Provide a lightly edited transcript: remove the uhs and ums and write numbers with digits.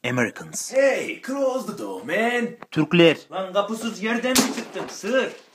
Americans. Hey, close the door, man. Türkler. Lan kapısız yerden mi çıktın sır?